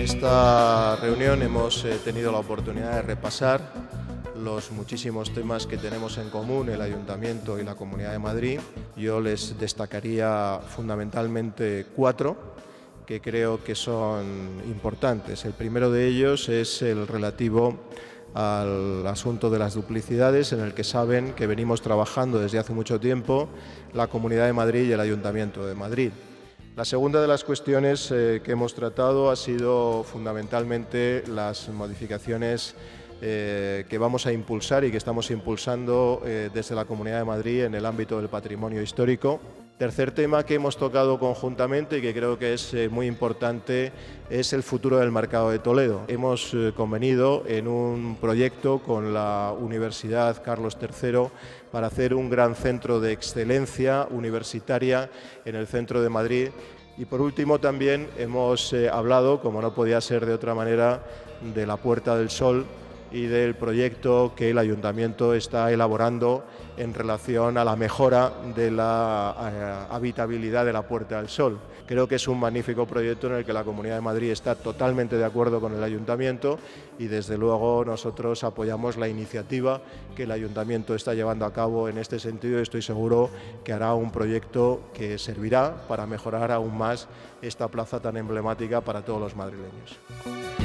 esta reunión hemos tenido la oportunidad de repasar los muchísimos temas que tenemos en común el Ayuntamiento y la Comunidad de Madrid. Yo les destacaría fundamentalmente 4 que creo que son importantes. El primero de ellos es el relativo al asunto de las duplicidades, en el que saben que venimos trabajando desde hace mucho tiempo la Comunidad de Madrid y el Ayuntamiento de Madrid. La segunda de las cuestiones que hemos tratado ha sido fundamentalmente las modificaciones que vamos a impulsar y que estamos impulsando desde la Comunidad de Madrid en el ámbito del patrimonio histórico. Tercer tema que hemos tocado conjuntamente y que creo que es muy importante es el futuro del Mercado de Toledo. Hemos convenido en un proyecto con la Universidad Carlos III para hacer un gran centro de excelencia universitaria en el centro de Madrid. Y por último también hemos hablado, como no podía ser de otra manera, de la Puerta del Sol y del proyecto que el Ayuntamiento está elaborando en relación a la mejora de la habitabilidad de la Puerta del Sol. Creo que es un magnífico proyecto en el que la Comunidad de Madrid está totalmente de acuerdo con el Ayuntamiento y desde luego nosotros apoyamos la iniciativa que el Ayuntamiento está llevando a cabo en este sentido y estoy seguro que hará un proyecto que servirá para mejorar aún más esta plaza tan emblemática para todos los madrileños.